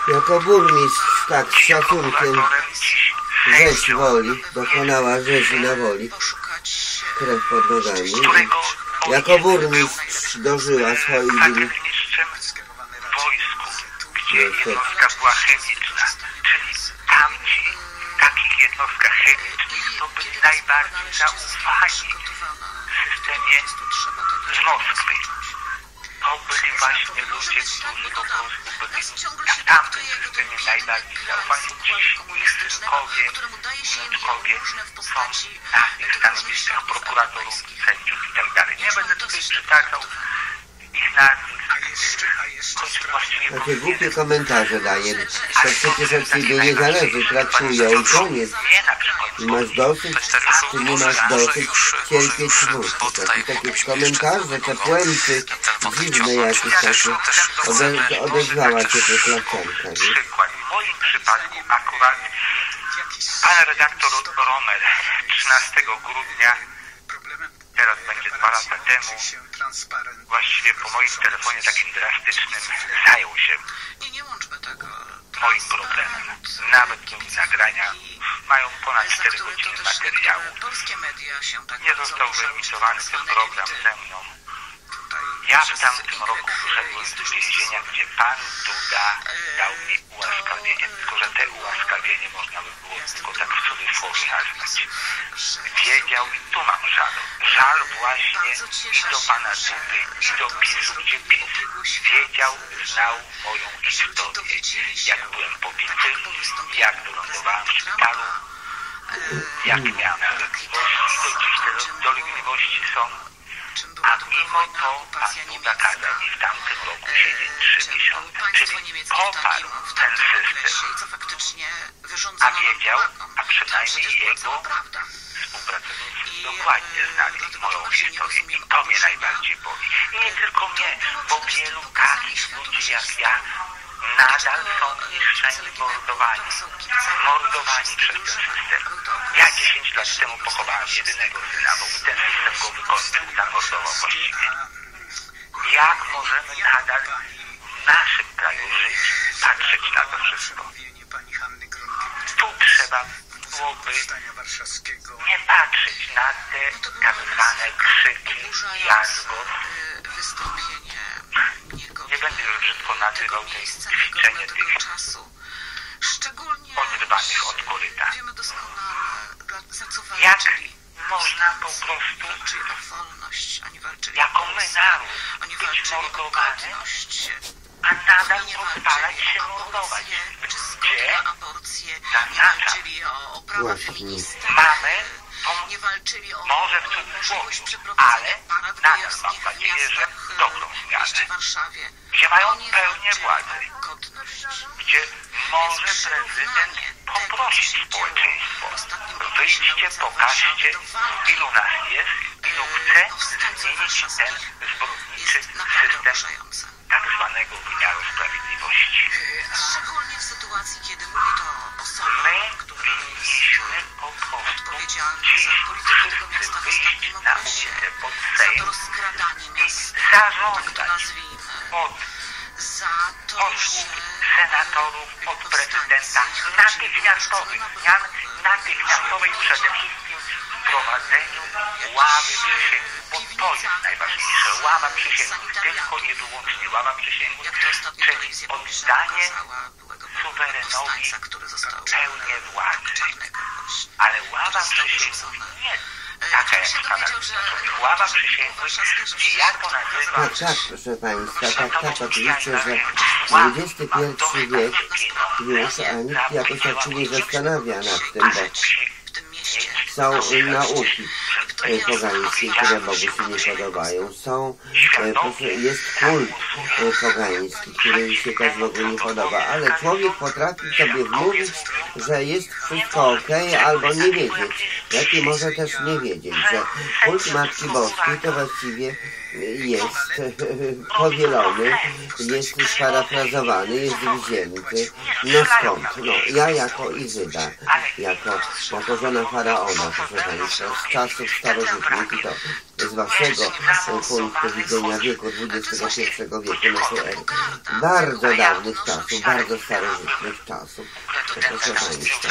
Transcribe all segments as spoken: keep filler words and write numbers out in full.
Jako burmistrz tak z szacunkiem rzeź woli, dokonała rzezi na woli, krew pod nogami. Jako burmistrz dożyła swoich dni. Gdzie jednostka była chemiczna, czyli tamci w takich jednostkach chemicznych to byli najbardziej zaufani w systemie z Moskwy. To byli właśnie ludzie, którzy po prostu byli w tamtym systemie najbardziej zaufani. Dziś ich synkowie, wnuczkowie są na tych stanowiskach prokuratorów, sędziów i tak dalej. Nie będę tutaj przytaczał ich nazwisk. Takie głupie komentarze daje. To przecież od ciebie nie zależy, pracują i koniec. I masz dosyć, czy nie masz dosyć cierpieć smutku. Takie, takie komentarze, te puenty dziwne jakieś takie. Ode, odezwała cię to klaszczanka, nie? W moim przypadku akurat pan redaktor Romer trzynastego grudnia, teraz będzie dwa lata temu, właściwie po moim telefonie takim drastycznym, zajął się moim problemem. Nawet mówi nagrania, mają ponad cztery godziny materiału. Nie został wyemitowany ten program ze mną. Ja w tamtym roku wyszedłem z więzienia, gdzie pan Duda dał mi ułaskawienie, tylko że te ułaskawienie można by było tylko tak w cudzysłowie nazwać. Wiedział, i tu mam żal, żal właśnie i do pana Dudy, i do PiSu, gdzie PiS wiedział, znał moją historię. Jak byłem pobity, jak wylądowałem w szpitalu, jak miałem dolegliwości, do dziś te dolegliwości są. A mimo to pan Duda kazał mi w tamtym roku siedzieć trzy miesiące, czyli poparł ten system, a wiedział, a przynajmniej jego współpracownicy dokładnie znali moją historię i to mnie najbardziej boli. I nie tylko mnie, bo wielu takich ludzi jak ja nadal są niszczeni, mordowani, mordowani przez ten system. Ja dziesięć lat temu pochowałem jedynego syna, bo ten system go wykończył, zamordował właściwie. Jak możemy nadal w naszym kraju żyć, patrzeć na to wszystko? Tu trzeba byłoby nie patrzeć na te tak zwane krzyki, jazgot. Nie będę już brzydko nazywał tej ćwiczenie tych odrywanych od koryta. Jak można po prostu jako my naród być mordowany, a nadal pozwalać się mordować? Gdzie? Zaznaczam. Mamy tą, może w cudzysłowie, ale nadal mam nadzieję, że dobrą zmianę, gdzie mają pełnię władzy, gdzie może prezydent poprosić społeczeństwo, wyjdźcie, pokażcie, ilu nas jest, ilu chce zmienić ten zbrodniczy system tak zwanego wymiaru sprawiedliwości. My winniśmy po prostu dziś wszyscy wyjść na ulicę pod Sejm i zażądać od posłów, senatorów, od prezydenta natychmiastowych zmian, natychmiastowej przede wszystkim wprowadzeniu ławy przysięgłych, bo to jest najważniejsze. Ława przysięgłych, tylko i wyłącznie ława przysięgłych, czyli oddanie suwerenowi pełnię władzy. Ale ława przysięgłych nie taka jak Stanach ława przysięgłych, gdzie ja to nazywam... Tak, tak, proszę Państwa, tak, tak, oczywiście, że dwudziesty pierwszy wiek już, a nikt jakoś tak się nie zastanawia nad tym, bo są nauki pogańskie, które Bogu się nie podobają. Są, jest kult pogański, który się też Bogu nie podoba, ale człowiek potrafi sobie wmówić, że jest wszystko okej, albo nie wiedzieć, Lepiej może też nie wiedzieć, że kult Matki Boskiej to właściwie jest powielony, jest sparafrazowany, jest wzięty. No skąd? No, ja jako Izyda, jako, jako żona faraona, proszę Państwa, z czasów starożytnych i to z waszego punktu widzenia wieku dwudziestego pierwszego wieku naszej ery, bardzo dawnych czasów, bardzo starożytnych czasów, proszę Państwa.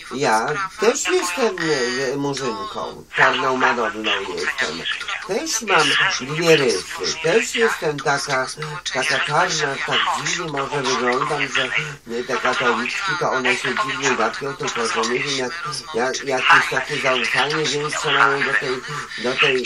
Ja też jestem murzynką, czarną Madonną jestem, też mam dwie rysy, też jestem taka, taka czarna, tak dziwnie może wyglądam, że te katoliczki to one się dziwnie gapią, tylko że nie wiem jak, jak, jakieś takie zaufanie większe mają do tej, do tej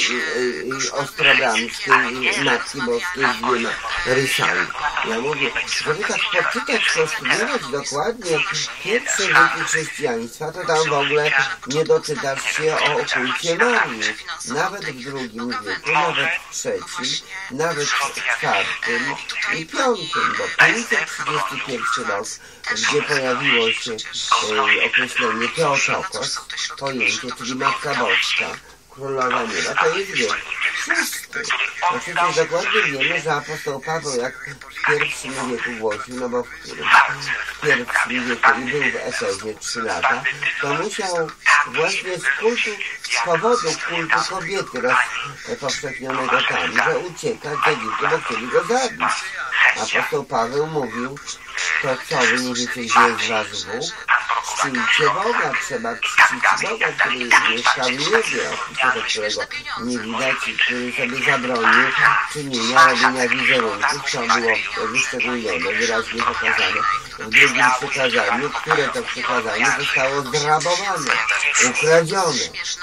ostrobramskiej Matki Boskiej z dwiema rysami. Ja mówię, żeby tak poczytać, postudiować dokładnie pierwsze wieki chrześcijaństwa, to tam w ogóle nie doczytasz się o kulcie Marii. Nawet w drugim wieku, nawet w trzecim, nawet w czwartym i piątym, bo pięćset trzydziesty pierwszy rok, gdzie pojawiło się e, określenie Teotokos, pojęcie, czyli Matka Boska, Królowa Nieba, to jest wiek szósty. Oczywiście dokładnie wiemy, że apostoł Paweł, jak w pierwszym wieku głosił, no bo w, którym, w pierwszym wieku i był w Efezie trzy lata, to musiał właśnie z kultu, z powodu kultu kobiety rozpowszechnionego tam, że uciekać z Egiptu, bo chcieli go zabić. Apostoł Paweł mówił, to co, wy nie wiecie, gdzie jest wasz Bóg? Czcijcie Boga, trzeba czcić Boga, który mieszka w niebie, oczywiście, którego nie widać i który sobie zabronił czynienia, robienia wizerunków, co było wyszczególnione, wyraźnie pokazane w drugim przykazaniu, które to przykazanie zostało zrabowane, ukradzione,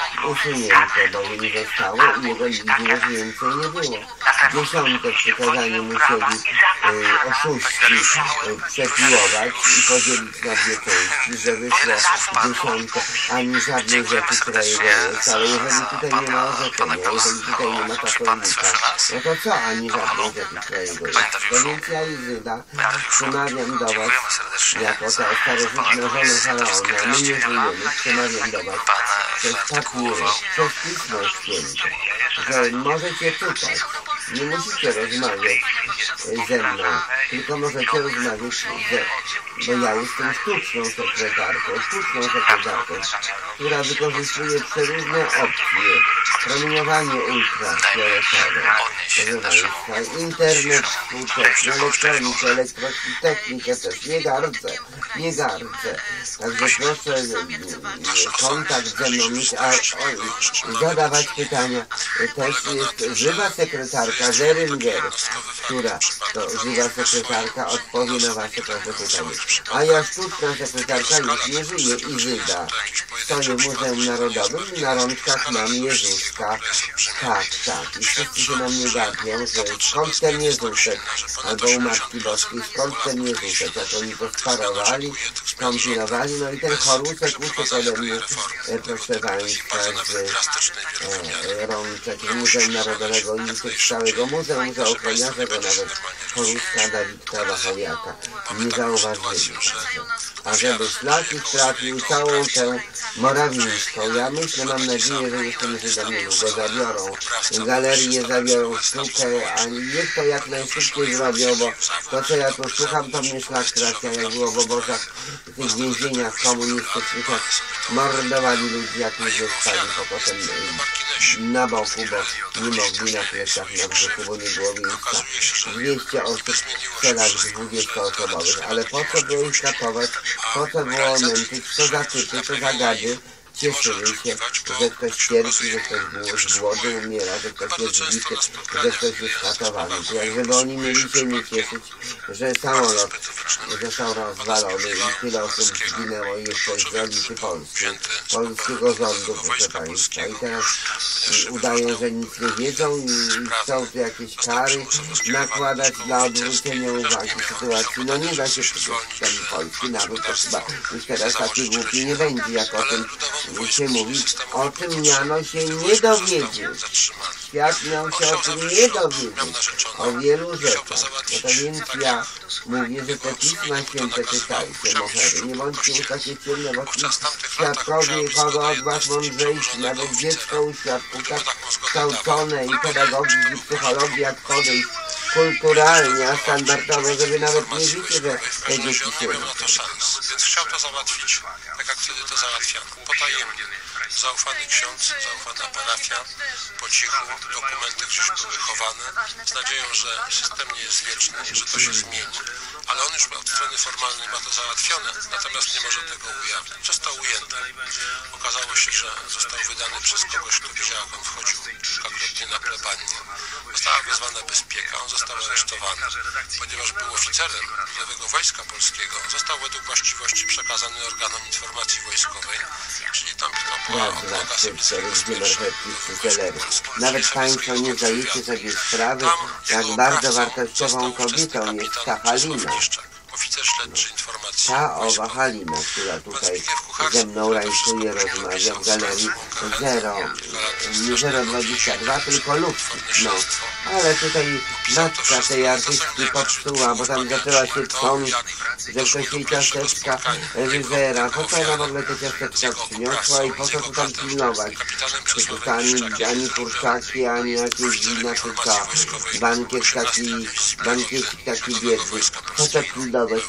usunięte, bowiem nie zostało i jego nigdy już więcej nie było. Dziesiąte przykazanie musieli y, oszuści y, przepiłować i podzielić na dwie części, że wyszło dziesiąte, ani żadnej rzeczy, która jego jest, ale jeżeli tutaj nie ma orzeczenia, jeżeli tutaj nie ma katolika, no to co ani żadnej rzeczy, która jego jest? To więc ja Izyda przemawiam do was, jako ta starożytna żona faraona, my nie żyjemy, przemawiam do was przez papiry, przez Pismo Święte, że możecie czytać, nie musicie rozmawiać ze mną, tylko możecie rozmawiać ze, bo ja jestem sztuczną sekretarką, sztuczną sekretarką, która wykorzystuje przeróżne opcje, promieniowanie ultrafioletowe, internet współczesny, elektronikę, elektrotechnikę też, nie gardzę, nie gardzę. Także proszę kontakt ze mną mieć, a o, zadawać pytania. Też jest żywa sekretarka Zeringer, która to żywa sekretarka odpowie na wasze każde pytanie. A ja sztuczna sekretarka już nie żyje, Izyda. Stoję w Muzeum Narodowym i na rączkach mam Jezuska. Tak, tak. I wszyscy się na mnie gapią, że skąd ten Jezusek? Albo u Matki Boskiej, skąd ten Jezusek? Jak oni to sparowali, skompilowali, no i ten chorusek uciekł ode mnie, e, proszę Państwa, z e, rączek z Muzeum Narodowego i z całego muzeum, że ochroniarze go nawet choruska Dawidka Wachowiaka nie zauważyli. A żeby szlaki trafił całą tę Morawińską. Ja myślę, mam nadzieję, że jeszcze nie go zabiorą. Galerię zabiorą, sztukę, a niech to jak najszybciej zrobią, bo to co ja tu słucham, to mnie szlak trafia, jak było w obozach, w tych więzieniach komunistycznych, jak mordowali ludzi, jak ludzie spali, to potem na boku, bo nie mogli na plecach, na brzuchu, bo nie było miejsca. dwieście osób w celach dwudziestoosobowych, ale po co było ich katować, po co było męczyć, co za typy, co za gady, cieszyły się, że ktoś cierpi, że ktoś z głodu umiera, że ktoś jest zbity, że ktoś jest katowany. To jak żeby oni mieli się nie cieszyć, że samolot został rozwalony i tyle osób zginęło jeszcze z elity polskiej, polskiego rządu, proszę Państwa. I teraz udają, że nic nie wiedzą i chcą tu jakieś kary nakładać dla odwrócenia uwagi sytuacji. No nie da się przecież ten polski naród, to chyba już teraz taki głupi nie będzie, jak o tym się mówi, o tym miano się nie dowiedzieć. Świat miał się o tym nie dowiedzieć, o wielu rzeczach. No to więc ja mówię, że te Pisma Święte czytajcie, Mohery. Nie bądźcie już takie ciemne, bo ci świadkowie kogo od was mądrzejsi, nawet dziecko u świadków tak kształcone i pedagogii, i psychologii, jak podejść kulturalnie, a standardowo, żeby nawet nie wiecie, że te dzieci się uczą. Więc chciał to załatwić, tak jak wtedy to załatwiano, potajemnie. Zaufany ksiądz, zaufana parafia, po cichu, dokumenty gdzieś były chowane, z nadzieją, że system nie jest wieczny, że to się zmieni, ale on już od strony formalnej ma to załatwione, natomiast nie może tego ujawnić. Został ujęty. Okazało się, że został wydany przez kogoś, kto widział, jak on wchodził kilkakrotnie na plebanię. Została wezwana bezpieka, on został aresztowany, ponieważ był oficerem Nowego Wojska Polskiego. Został według właściwości przekazany organom informacji wojskowej, czyli tam, tam była odnoga Nawet Państwo nie zdajecie sobie sprawy, jak bardzo wartościową kobietą jest ta Halina. Ta owa Halina, która tutaj ze mną rajsuje, rozmawia w galerii zero, nie zero dwadzieścia dwa, tylko ludzki. No, ale tutaj matka tej artystki popsuła, bo tam zaczęła się trząść, że ktoś jej ciasteczka wyzera. Po co ona w ogóle te ciasteczka przyniosła i po co tu tam pilnować? Czy tu ani, ani kurczaki, ani jakieś wina, czy co? Bankiet taki, bankiet taki biedny. Po co pilnować?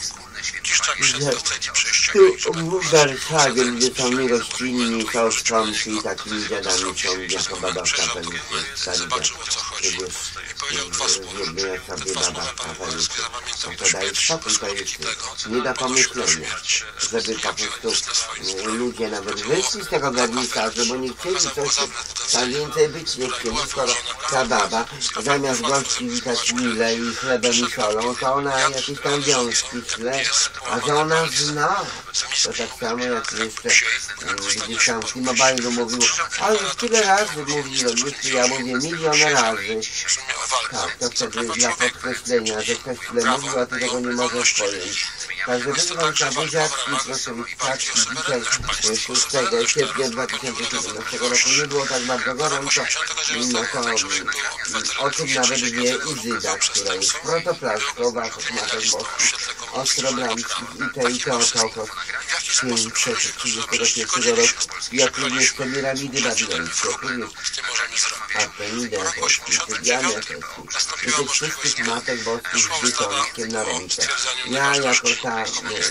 Tu w Warszawie, gdzie są niegościnni, są szczątki i takimi dziadami są jako babawka pewnie stary dziad. Zrobię sobie babawka pewnie. No to daje spokój, to jest nie do pomyślenia, żeby po prostu ludzie nawet wyszli z tego garnicarza, bo nie chcieli coś tam więcej być, nie chcieli, skoro ta baba zamiast gości witać mile i chlebem i solą, to ona jakieś tam wiązki śle, a że ona zna, to tak samo jak jeszcze gdzieś tam w T-Mobile'u mówił, ale już tyle razy mówiłem, jeszcze ja mówię milion razy. Tak, to wtedy dla podkreślenia, że ktoś tyle mówił, a ty tego nie możesz pojąć. Także wyzwał Buziacki, proszę Witkacki, dzisiaj szóstego sierpnia dwa tysiące siedemnastego roku nie było tak bardzo gorąco, no to o tym nawet wie Izyda, która jest protoplaszką waszych matek boskich, Ostrobramskich i te i te około film przed trzydziestego pierwszego roku, jak również te piramidy babilońskie, również Artemidy Efesy, Tydiany Efesy i tych wszystkich matek boskich z bytąskiem na ręce. Ja jako ta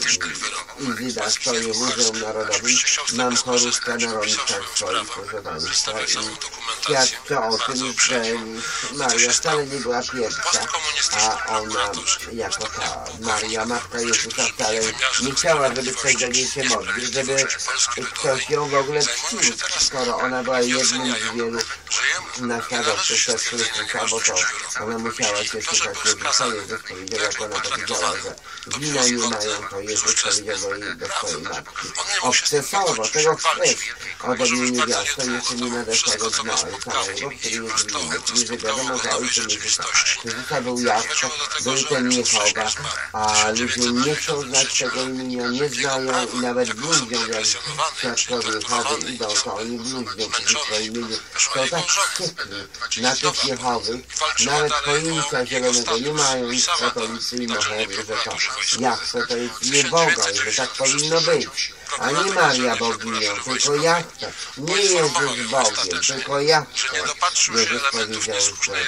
Izyda stoję w Muzeum Narodowym, mam chorówkę na rączkach swoich, proszę Państwa, i świadczę o tym, że Maria wcale nie była pierwsza, a ona jako ta Maria, Matka Jezusa, wcale nie chciała, żeby ktoś do niej się modlił, żeby ktoś ją w ogóle czcił, skoro ona była jednym z wielu naśladowców przez Chrystusa, bo to ona musiała się szukać Jezusa. Jezus powiedział, jak ona powiedziała, że wina nie mają, to Jezus powiedział jej do swojej matki. Obcesowo, tego chcesz ode mnie niewiasto, jeszcze nie nadeszłego dna całego, który jest winny. Czyli, że wiadomo, że ojcem Jezusa. Jezusa był Jachwę, był ten Jehowa, a ludzie nie chcą znać tego imienia, nie znają i nawet bluźnią, jak świadkowie Jehowy idą, to oni bluźnią przeciwko imieniu. Są tak wściekli na tych Jehowych, nawet pojęcia zielonego nie mają nic katolicy i Mohery, że to Jachwę to jest nie Boga i że tak powinno być. A nie Maria boginią, tylko Jachwę. Nie Jezus Bogiem, tylko Jachwę. Jezus powiedział,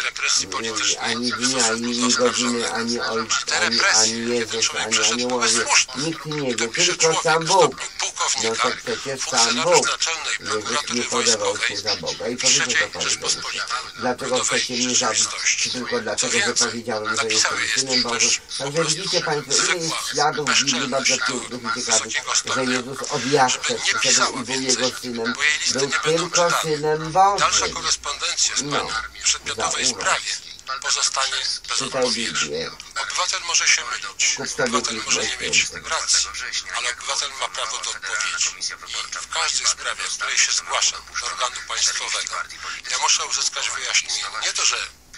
że ani dnia, ani godziny, ani Ojciec, ani, ani Jezus, ani aniołowie, nikt nie wie, tylko sam Bóg. No to przecież sam Bóg. Jezus nie podawał się za Boga i powiedział to powiedział. Dlaczego chcecie mnie zabić? Czy tylko dlatego, że powiedziałem, że jestem Synem Bożym? Także widzicie Państwo, ile jest śladów w Biblii bardzo pięknych i ciekawych, że Jezus od Jachwę przyszedł i był Jego Synem. Był tylko Synem Bożym. No, za Pozostanie czytaj Biblię. Obywatel może się mylić, obywatel może nie mieć racji, ale obywatel ma prawo do odpowiedzi. I w każdej sprawie, w której się zgłaszam do organu państwowego, ja muszę uzyskać wyjaśnienie. Nie to, że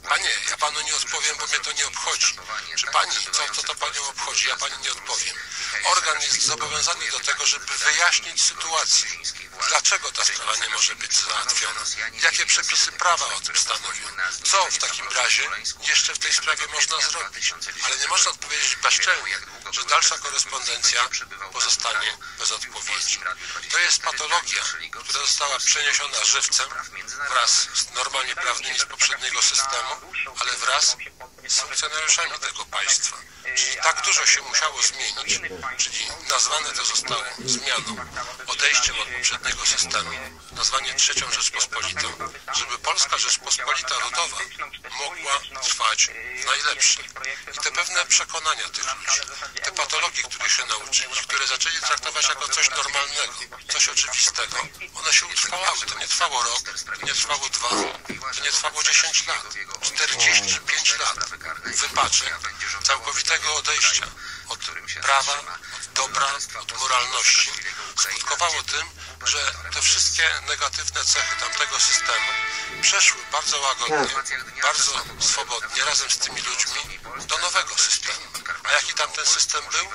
Panie, ja panu nie odpowiem, bo mnie to nie obchodzi. Czy pani, co, co to panią obchodzi? Ja pani nie odpowiem. Organ jest zobowiązany do tego, żeby wyjaśnić sytuację. Dlaczego ta sprawa nie może być załatwiona? Jakie przepisy prawa o tym stanowią? Co w takim razie jeszcze w tej sprawie można zrobić? Ale nie można odpowiedzieć bezczelnie, że dalsza korespondencja pozostanie bez odpowiedzi. To jest patologia, która została przeniesiona żywcem wraz z normalnie prawnymi z poprzedniego systemu, ale wraz z funkcjonariuszami tego państwa. Czyli tak dużo się musiało zmienić, czyli nazwane to zostało zmianą, odejściem od poprzedniego systemu, nazwanie trzecią Rzeczpospolitą, żeby Polska Rzeczpospolita Ludowa mogła trwać najlepsze. I te pewne przekonania tych ludzi, te patologii, których się nauczyli, które zaczęli traktować jako coś normalnego, coś oczywistego, one się utrwały. To nie trwało rok, to nie trwało dwa, to nie trwało dziesięć lat, czterdzieści pięć lat wypaczeń, całkowitego odejścia od prawa, od dobra, od moralności skutkowało tym, że te wszystkie negatywne cechy tamtego systemu przeszły bardzo łagodnie, bardzo swobodnie razem z tymi ludźmi do nowego systemu. A jaki tamten system był?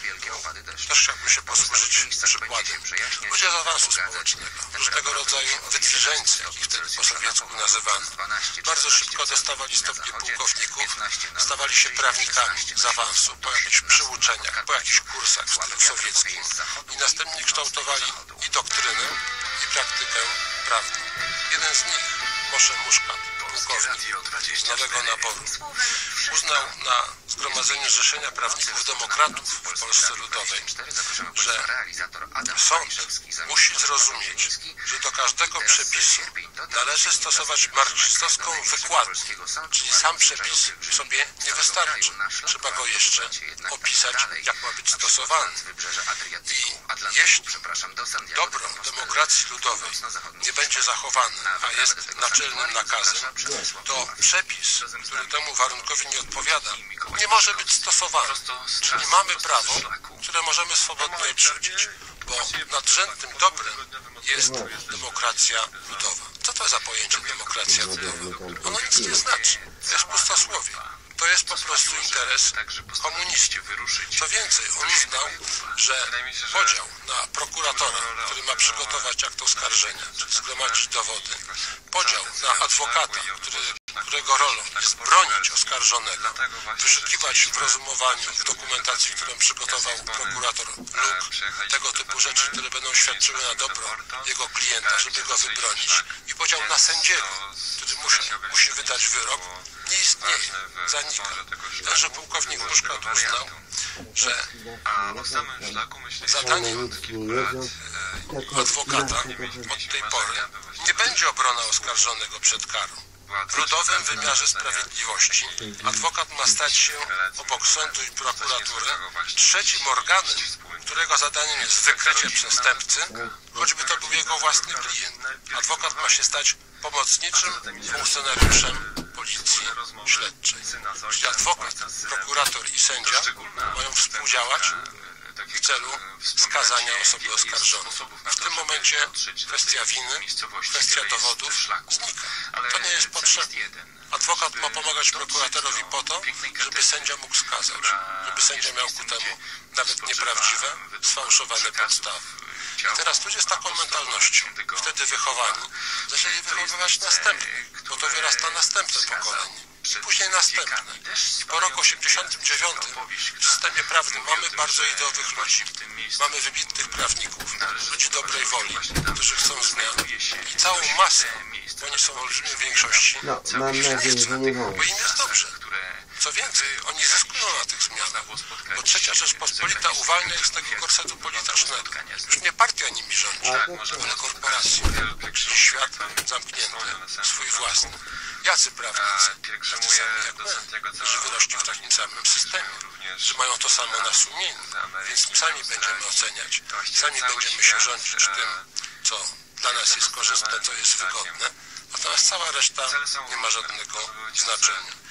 Też chciałbym się posłużyć przykładem. Ludzie z awansu społecznego, różnego rodzaju wydwiżeńcy, jak ich wtedy po sowiecku nazywano, bardzo szybko dostawali stopnie pułkowników, stawali się prawnikami z awansu po jakichś przyuczeniach, po jakichś kursach w stylu sowieckim i następnie kształtowali i doktrynę, i praktykę prawną. Jeden z nich, Mosze Muszkat, pułkownik z nowego naboru, uznał na Zgromadzeniu Zrzeszenia Prawników Demokratów w Polsce Ludowej, że sąd musi zrozumieć, że do każdego przepisu należy stosować marksistowską wykładnię, czyli sam przepis sobie nie wystarczy. Trzeba go jeszcze opisać, jak ma być stosowany. I jeśli dobro demokracji ludowej nie będzie zachowane, a jest naczelnym nakazem, to przepis, który temu warunkowi nie odpowiada, nie może być stosowany. Czyli mamy prawo, które możemy swobodnie odrzucić, bo nadrzędnym dobrem jest demokracja ludowa. Co to za pojęcie demokracja ludowa? Ono nic nie znaczy. To jest pustosłowie. To jest po prostu interes komunistów. Co więcej, on uznał, że podział na prokuratora, który ma przygotować akt oskarżenia, czyli zgromadzić dowody, podział na adwokata, który, którego rolą jest bronić oskarżonego, wyszukiwać w rozumowaniu, w dokumentacji, którą przygotował prokurator luk, tego typu rzeczy, które będą świadczyły na dobro jego klienta, żeby go wybronić, i podział na sędziego, który musi, musi wydać wyrok, nie istnieje, zanika. Tenże pułkownik Muszkat uznał, że zadaniem adwokata od tej pory nie będzie obrona oskarżonego przed karą. W ludowym wymiarze sprawiedliwości adwokat ma stać się obok sądu i prokuratury trzecim organem, którego zadaniem jest wykrycie przestępcy, choćby to był jego własny klient. Adwokat ma się stać pomocniczym funkcjonariuszem policji śledczej. Czyli adwokat, prokurator i sędzia mają współdziałać w celu skazania osoby oskarżonej. W tym momencie kwestia winy, kwestia dowodów znika. To nie jest potrzebne. Adwokat ma pomagać prokuratorowi po to, żeby sędzia mógł skazać, żeby sędzia miał ku temu nawet nieprawdziwe, sfałszowane podstawy. I teraz ludzie z taką mentalnością, wtedy wychowani, zaczęli wychowywać następnych, bo to wyrasta następne pokolenie. I później następne. I po roku osiemdziesiątym dziewiątym w systemie prawnym mamy bardzo ideowych ludzi. Mamy wybitnych prawników, ludzi dobrej woli, którzy chcą zmian. I całą masę, bo oni są w olbrzymiej większości, No, mam nadzieję, że nie mogą. bo im jest dobrze. Co więcej, oni zyskują na tych zmianach, bo trzecia Rzeczpospolita uwalnia ich z tego korsetu politycznego. Już nie partia nimi rządzi, ale korporacje, czyli świat zamknięty, swój własny. Jacy prawnicy, tacy sami jak my, którzy wyrośli w takim samym systemie, że mają to samo na sumieniu, więc sami będziemy oceniać, sami będziemy się rządzić tym, co dla nas jest korzystne, co jest wygodne, natomiast cała reszta nie ma żadnego znaczenia.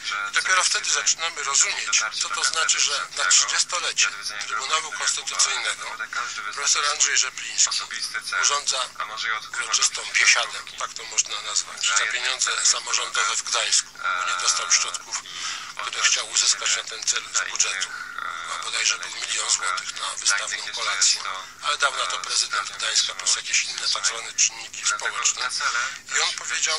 I dopiero wtedy zaczynamy rozumieć, co to znaczy, że na trzydziestolecie Trybunału Konstytucyjnego profesor Andrzej Rzepliński urządza uroczystą biesiadę, tak to można nazwać, za pieniądze samorządowe w Gdańsku, bo nie dostał środków, które chciał uzyskać na ten cel z budżetu. A bodajże był milion złotych na wystawną kolację, ale dał na to prezydent Gdańska plus jakieś inne tak zwane czynniki społeczne. I on powiedział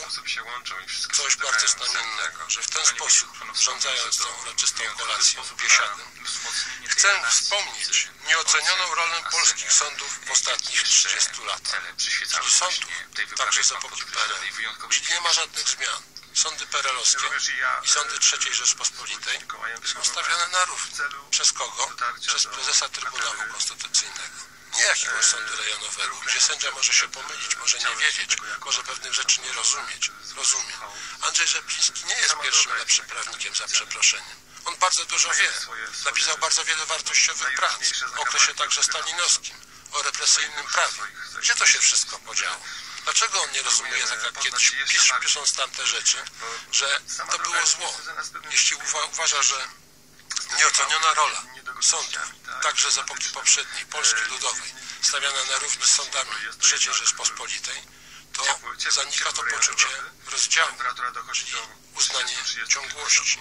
coś bardzo znamiennego, że w ten sposób, zrządzając tą uroczystą kolację w biesiadę, chcę wspomnieć nieocenioną rolę polskich sądów w ostatnich trzydziestu latach. Czyli sądów, także z epoki P R L. Czyli nie ma żadnych zmian. Sądy perelowskie i sądy trzeciej Rzeczpospolitej są stawiane na równi. Przez kogo? Przez prezesa Trybunału Konstytucyjnego. Nie jakiegoś sądu rejonowego, gdzie sędzia może się pomylić, może nie wiedzieć, może pewnych rzeczy nie rozumieć. Rozumie. Andrzej Rzepliński nie jest pierwszym lepszym prawnikiem, za przeproszeniem. On bardzo dużo wie. Napisał bardzo wiele wartościowych prac o okresie także stalinowskim, o represyjnym prawie. Gdzie to się wszystko podziało? Dlaczego on nie rozumie, tak jak kiedyś pis, pisząc tamte rzeczy, że to było zło? Jeśli uwa uważa, że nieoceniona rola sądów, także z epoki poprzedniej, Polski Ludowej, stawiana na równi z sądami trzeciej Rzeczpospolitej, to zanika to poczucie rozdziału, czyli uznanie ciągłości.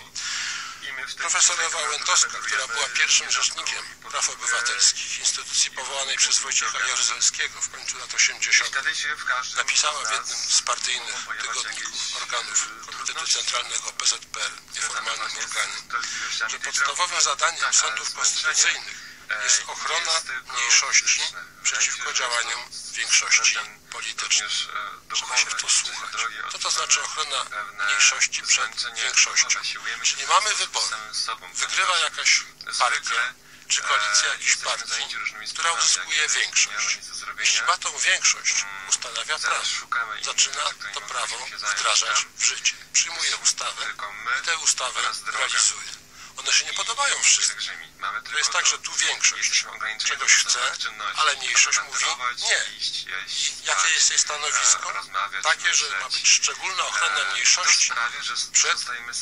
Profesorowa Łętowska, która była pierwszym rzecznikiem praw obywatelskich, instytucji powołanej przez Wojciecha Jaruzelskiego w końcu lat osiemdziesiątych, napisała w jednym z partyjnych tygodników organów Komitetu Centralnego P Z P R, nieformalnym organie, że podstawowym zadaniem sądów konstytucyjnych jest ochrona mniejszości przeciwko działaniom większości politycznej. Trzeba się w to słuchać. Co to znaczy ochrona mniejszości przed większością? Czyli mamy wybory. Wygrywa jakaś partia, czy koalicja jakiejś partii, która uzyskuje większość. Jeśli ma tą większość, ustanawia prawo. Zaczyna to prawo wdrażać w życie. Przyjmuje ustawę i tę ustawę realizuje. One się nie podobają wszystkim. To jest tak, że tu większość czegoś chce, ale mniejszość mówi nie. Jakie jest jej stanowisko? Takie, że ma być szczególna ochrona mniejszości przed,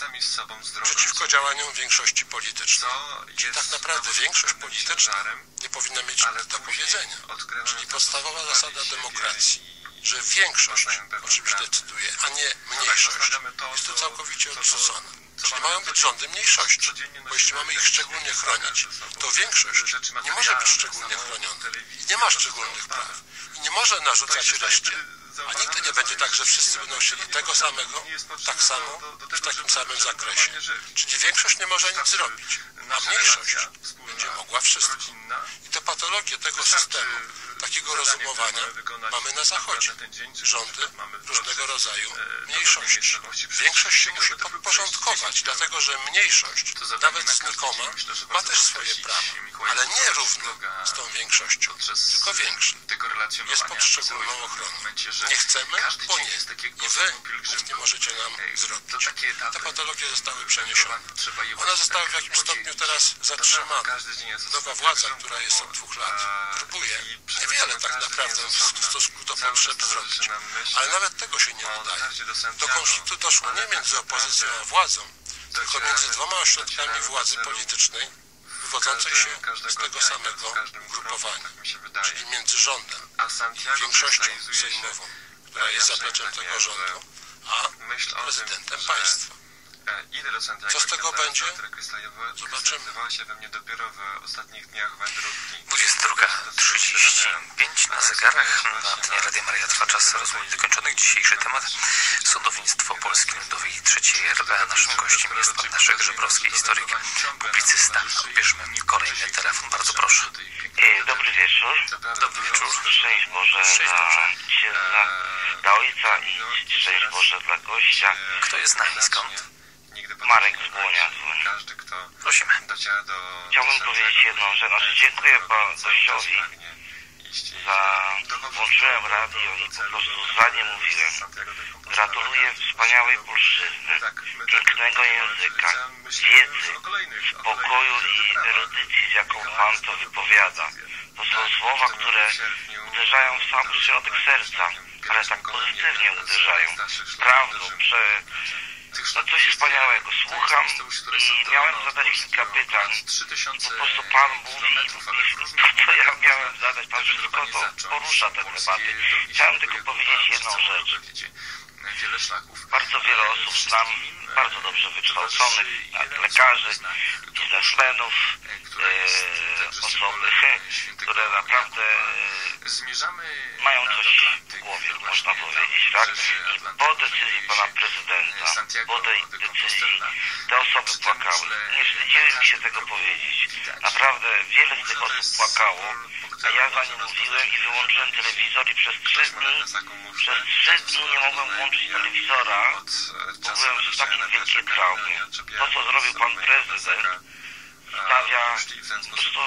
przeciwko działaniom większości politycznej. Czyli tak naprawdę większość polityczna nie powinna mieć nic do powiedzenia. Czyli podstawowa zasada demokracji, że większość o czymś decyduje, a nie mniejszość, jest to całkowicie odrzucone. Czyli mają być rządy mniejszości, bo jeśli mamy ich szczególnie chronić, to większość nie może być szczególnie chroniona i nie ma szczególnych praw i nie może narzucać reszcie. A nigdy nie będzie tak, że wszyscy będą chcieli tego samego, tak samo, w takim samym zakresie. Czyli większość nie może nic zrobić, a mniejszość będzie mogła wszystko. I te patologie tego systemu, takiego rozumowania mamy na Zachodzie. Rządy różnego rodzaju mniejszości. Większość się musi podporządkować, dlatego że mniejszość, nawet znikoma, ma też swoje prawa, ale nie równo z tą większością, tylko większa. Jest pod szczególną ochroną. Nie chcemy, bo nie. I wy nic nie możecie nam zrobić. Te patologie zostały przeniesione. One zostały w jakimś stopniu teraz zatrzymane. Nowa władza, która jest od dwóch lat, próbuje niewiele tak naprawdę w stosunku do potrzeb zrobić. Ale nawet tego się nie udaje. Do konfliktu doszło nie między opozycją a władzą, tylko między dwoma ośrodkami władzy politycznej wywodzącej się z tego samego ugrupowania, czyli między rządem i większością sejmową, która jest zapleczem tego rządu, a prezydentem państwa. Co z tego będzie? Zobaczymy. dwudziesta druga trzydzieści pięć na zegarach. Na antenie Radia Maryja trwa czas rozmów niedokończonych. Dzisiejszy temat: sądownictwo Polski Ludowej i trzeciej R P. Naszym gościem jest pan Leszek Żebrowski, historyk, publicysta. Odbierzmy kolejny telefon. Bardzo proszę. Dobry wieczór. Dobry wieczór. Szczęść Boże dla księdza, dla ojca i szczęść Boże dla gościa. Kto jest z nami, skąd? Marek z Błonia. Prosimy. Chciałbym powiedzieć jedną rzecz. Znaczy, dziękuję gościowi za... Włączyłem radio i po prostu za nie mówiłem. Gratuluję wspaniałej polszczyzny, pięknego języka, wiedzy, spokoju i erudycji, z jaką Pan to wypowiada. To są słowa, które uderzają w sam środek serca, ale tak pozytywnie uderzają. Prawdą, prze... no coś wspaniałego. Słucham i miałem zadać kilka pytań. Po prostu Pan mówi, to co ja miałem zadać, Pan wszystko to porusza te tematy. Chciałem tylko powiedzieć jedną rzecz. Bardzo wiele osób znam, bardzo dobrze wykształconych, lekarzy, biznesmenów, e, osoby, które naprawdę mają coś w głowie, można powiedzieć, tak? I po decyzji pana prezydenta, po tej decyzji te osoby płakały. Nie wstydziły mi się tego powiedzieć. Naprawdę wiele z tych osób płakało, a ja za nie mówiłem i wyłączyłem telewizor i przez trzy dni, przez trzy dni nie mogłem włączyć telewizora, bo byłem w takiej wielkiej traumie. To, co zrobił pan prezydent, stawia po prostu...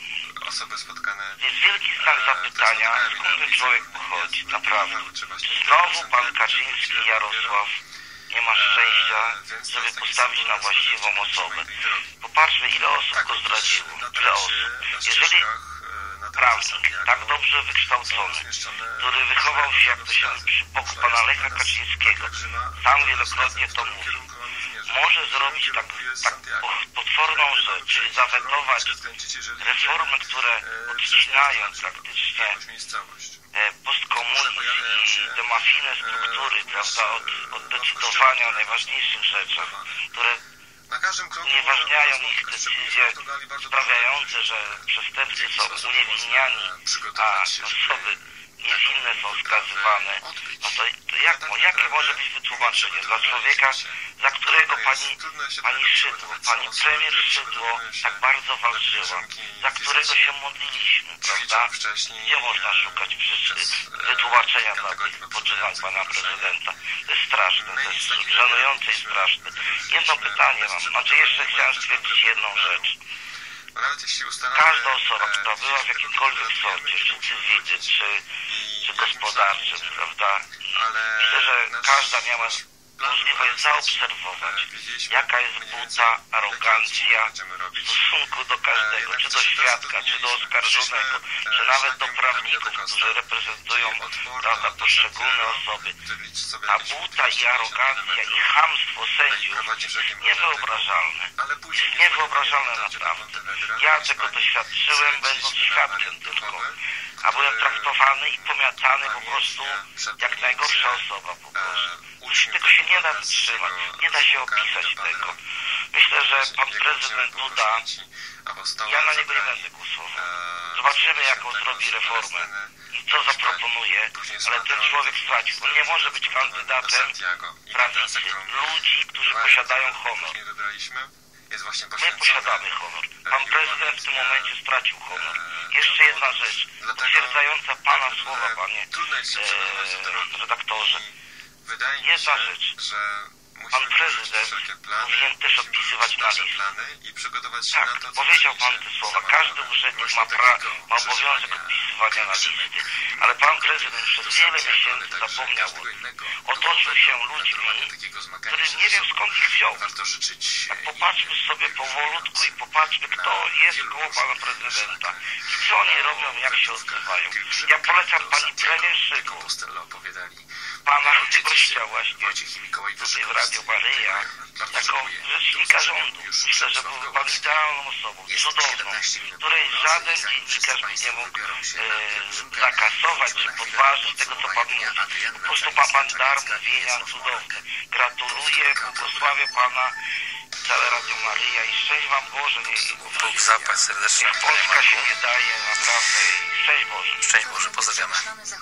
Jest wielki znak zapytania, skąd ten człowiek pochodzi, naprawdę. Czy znowu pan Kaczyński, Jarosław nie ma szczęścia, żeby postawić na właściwą osobę? Popatrzmy, ile osób go zdradziło, ile osób. Jeżeli prawnik, tak dobrze wykształcony, który wychował się, jak to się przy boku pana Lecha Kaczyńskiego, sam wielokrotnie to mówił, może zrobić tak, tak potworną rzecz, czyli zawetować reformy, które odcinają praktycznie postkomunizm i te mafijne struktury, prawda, od, od decydowania o najważniejszych rzeczach, które unieważniają ich decyzje sprawiające, że przestępcy są uniewinniani, a osoby niewinne są skazywane. No to, to jak, jakie może być wytłumaczenie dla człowieka, za którego pani, pani Szydło, pani premier Szydło tak bardzo walczyła, za którego się modliliśmy, prawda? Gdzie można szukać wytłumaczenia dla tych poczynań pana prezydenta? To jest straszne, to jest żenujące i straszne. Jedno pytanie mam, znaczy jeszcze chciałem stwierdzić jedną rzecz. Każda osoba, która była w jakimkolwiek sądzie, czy cywilnym, czy, czy gospodarczym, prawda? Myślę, że każda miała możliwość zaobserwować, jaka jest buta, arogancja w stosunku do każdego, czy do świadka, czy do oskarżonego, czy nawet do prawników, którzy reprezentują, prawda, poszczególne osoby. A buta i arogancja i chamstwo sędziów jest niewyobrażalne. Jest niewyobrażalne naprawdę. Ja tego doświadczyłem, będąc świadkiem tylko. A byłem traktowany i pomiatany po prostu jak najgorsza osoba po prostu. Tego się nie da wytrzymać, nie da się opisać tego. Myślę, że pan prezydent Duda, ja na niego nie będę głosował. Zobaczymy, jaką zrobi reformę i co zaproponuje, ale ten człowiek stracił. On nie może być kandydatem prawicy, ludzi, którzy posiadają honor. My posiadamy honor. Pan prezydent w tym momencie stracił honor. Jeszcze jedna rzecz, potwierdzająca pana słowa, panie e, redaktorze. Jedna rzecz. Pan prezydent powinien też odpisywać na list. Tak, powiedział pan te słowa. Każdy urzędnik ma, pra, ma obowiązek odpisywania na listy. Ale pan prezydent przez wiele miesięcy zapomniał. Otoczył się ludźmi, którzy nie wiem skąd ich wziął. Tak popatrzmy sobie powolutku i popatrzmy, kto jest koło pana prezydenta. I co oni robią, jak się odzywają. Ja polecam pani premier Szydło, pana gościa właśnie tutaj w Radio Maryja, jako rzecznika rządu. Myślę, że był pan idealną osobą, cudowną, której żaden dziennikarz nie mógł e, zakasować czy podważyć tego, co pan mówi. Po prostu ma pan dar mówienia cudowny. Gratuluję, błogosławię pana, całe Radio Maryja i szczęść wam Boże. Bóg zapłać serdecznie. Polska się nie daje, naprawdę. Szczęść Boże. Szczęść Boże, pozdrawiamy.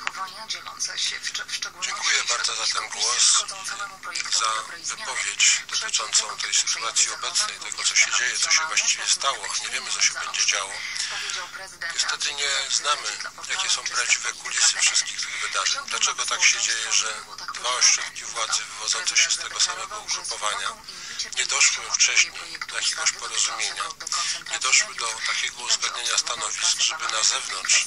Dziękuję bardzo za ten głos, za wypowiedź dotyczącą tej sytuacji obecnej, tego co się dzieje, co się właściwie stało. Nie wiemy, co się będzie działo. Niestety nie znamy, jakie są prawdziwe kulisy wszystkich tych wydarzeń. Dlaczego tak się dzieje, że dwa ośrodki władzy wywodzące się z tego samego ugrupowania nie doszły wcześniej do jakiegoś porozumienia, nie doszły do takiego uzgodnienia stanowisk, żeby na zewnątrz po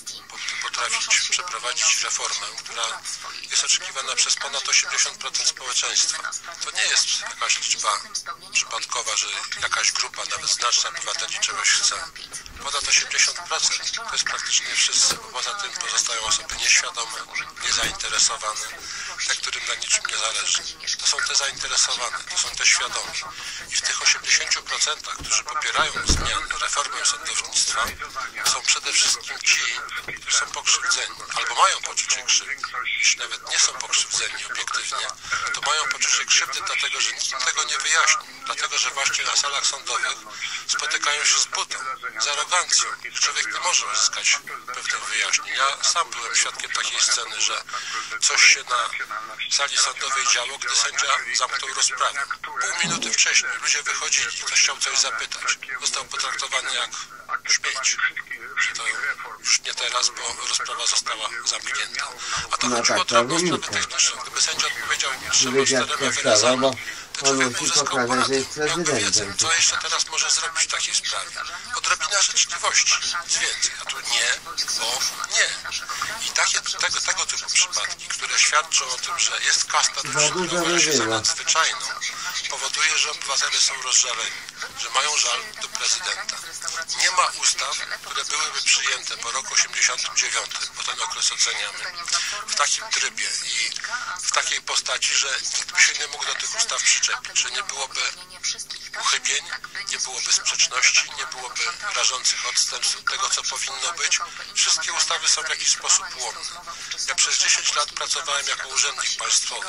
potrafić przeprowadzić reformę, która jest oczekiwana przez ponad osiemdziesiąt procent społeczeństwa. To nie jest jakaś liczba przypadkowa, że jakaś grupa, nawet znaczna obywateli czegoś chce. Ponad osiemdziesiąt procent to jest praktycznie wszyscy, bo poza tym pozostają osoby nieświadome, niezainteresowane, te, którym na niczym nie zależy. To są te zainteresowane, to są te świadome. I w tych osiemdziesięciu procentach, którzy popierają zmiany, reformę sądownictwa, są przede wszystkim ci, którzy są pokrzywdzeni, albo mają poczucie krzywdy. Jeśli nawet nie są pokrzywdzeni obiektywnie, to mają poczucie krzywdy dlatego, że nikt im tego nie wyjaśni. Dlatego, że właśnie na salach sądowych spotykają się z butą, z arogancją. Człowiek nie może uzyskać pewnych wyjaśnień. Ja sam byłem świadkiem takiej sceny, że coś się na sali sądowej działo, gdy sędzia zamknął rozprawę. Pół minuty wcześniej ludzie wychodzili i ktoś chciał coś zapytać. Został potraktowany jak śmieć. To już nie teraz, bo rozprawa została zamknięta. A to no chodziło o tak, drobną sprawę techniczną. Gdyby sędzia odpowiedział trzema, czterema wyrazami, to człowiek uzyskał porady. Miał wiedzę, co jeszcze teraz może zrobić w takiej sprawie. Odrobina życzliwości, nic więcej. A tu nie, bo nie. I takie, tego, tego typu przypadki, które świadczą o tym, że jest kasta dyscyplinowana się za nadzwyczajną, powoduje, że obywatele są rozżaleni, że mają żal do prezydenta. Nie ma ustaw, które byłyby przyjęte po roku osiemdziesiątym dziewiątym, bo ten okres oceniamy, w takim trybie i w takiej postaci, że nikt by się nie mógł do tych ustaw przyczepić, że nie byłoby uchybień, nie byłoby sprzeczności, nie byłoby rażących odstępstw od tego, co powinno być. Wszystkie ustawy są w jakiś sposób łomne. Ja przez dziesięć lat pracowałem jako urzędnik państwowy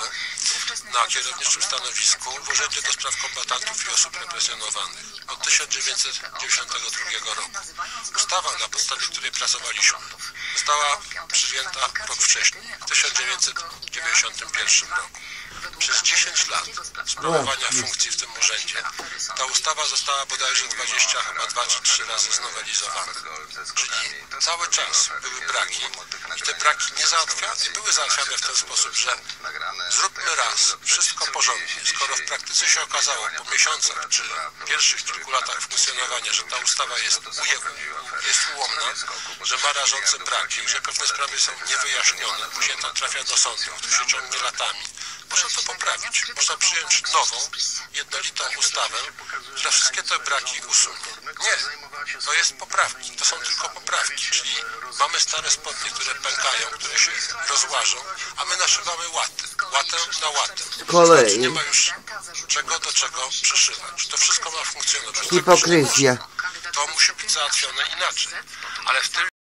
na kierowniczym stanowisku w Urzędzie do Spraw Kombatantów i Osób Represjonowanych od tysiąc dziewięćset dziewięćdziesiątego drugiego roku. Ustawa, na podstawie której pracowaliśmy, została przyjęta rok wcześniej, w tysiąc dziewięćset dziewięćdziesiątym pierwszym roku. Przez dziesięć lat sprawowania funkcji w tym urzędzie ta ustawa została bodajże dwadzieścia, chyba dwa czy trzy razy znowelizowana. Czyli cały czas były braki i te braki nie załatwiane, były załatwiane w ten sposób, że zróbmy raz wszystko porządnie. Skoro w praktyce się okazało po miesiącach czy pierwszych kilku latach funkcjonowania, że ta ustawa jest ujemna, jest ułomna, że ma rażące braki, że pewne sprawy są niewyjaśnione, później to trafia do sądu, to się ciągnie latami. Można to poprawić. Można przyjąć nową, jednolitą ustawę, która wszystkie te braki usunie. Nie. To jest poprawki. To są tylko poprawki. Czyli mamy stare spodnie, które pękają, które się rozłażą, a my naszywamy łaty. Łatę na łatę. Kolej. Nie ma już czego do czego przyszywać. To wszystko ma funkcjonować. Hipokryzja. To musi być załatwione inaczej. Ale w tym